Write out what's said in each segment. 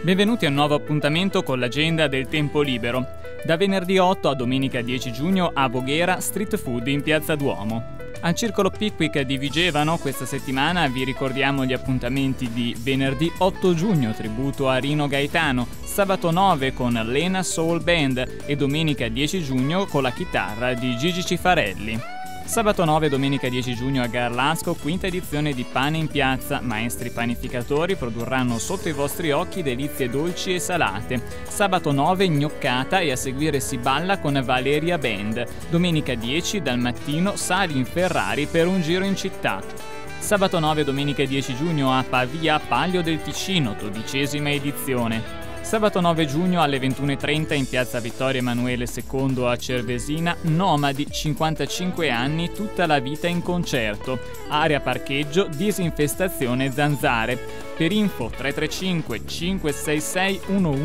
Benvenuti a un nuovo appuntamento con l'agenda del tempo libero. Da venerdì 8 a domenica 10 giugno a Voghera, street food in Piazza Duomo. Al Circolo Pickwick di Vigevano questa settimana vi ricordiamo gli appuntamenti di venerdì 8 giugno, tributo a Rino Gaetano, sabato 9 con Lena Soul Band e domenica 10 giugno con la chitarra di Gigi Cifarelli. Sabato 9 e domenica 10 giugno a Garlasco, quinta edizione di Pane in Piazza. Maestri panificatori produrranno sotto i vostri occhi delizie dolci e salate. Sabato 9 gnoccata e a seguire si balla con Valeria Band. Domenica 10 dal mattino sali in Ferrari per un giro in città. Sabato 9 e domenica 10 giugno a Pavia Palio del Ticino, 12ª edizione. Sabato 9 giugno alle 21:30 in piazza Vittorio Emanuele II a Cervesina, Nomadi, 55 anni, tutta la vita in concerto. Area parcheggio, disinfestazione zanzare. Per info 335 566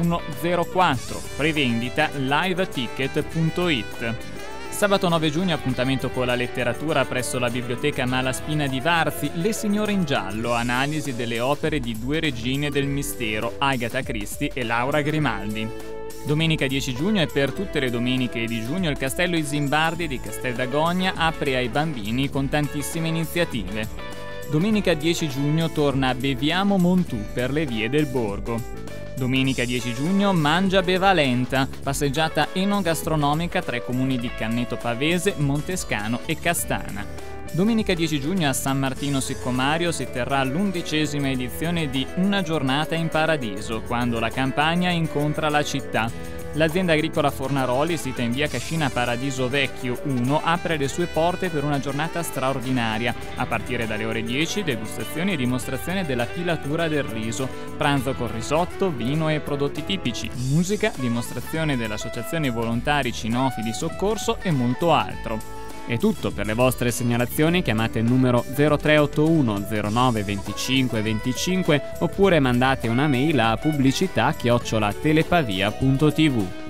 1104. Prevendita liveticket.it. Sabato 9 giugno appuntamento con la letteratura presso la Biblioteca Malaspina di Varzi, Le signore in giallo, analisi delle opere di due regine del mistero, Agatha Christie e Laura Grimaldi. Domenica 10 giugno e per tutte le domeniche di giugno il Castello Isimbardi di Casteldagogna apre ai bambini con tantissime iniziative. Domenica 10 giugno torna Beviamo Montù per le vie del borgo. Domenica 10 giugno Mangia Bevalenta, passeggiata enogastronomica tra i comuni di Canneto Pavese, Montescano e Castana. Domenica 10 giugno a San Martino Siccomario si terrà l'11ª edizione di Una giornata in paradiso, quando la campagna incontra la città. L'azienda agricola Fornaroli, sita in via Cascina Paradiso Vecchio 1, apre le sue porte per una giornata straordinaria. A partire dalle ore 10, degustazioni e dimostrazione della filatura del riso, pranzo con risotto, vino e prodotti tipici, musica, dimostrazione dell'Associazione Volontari Cinofili Soccorso e molto altro. È tutto. Per le vostre segnalazioni chiamate il numero 0381 09 25 25 oppure mandate una mail a pubblicità@telepavia.tv.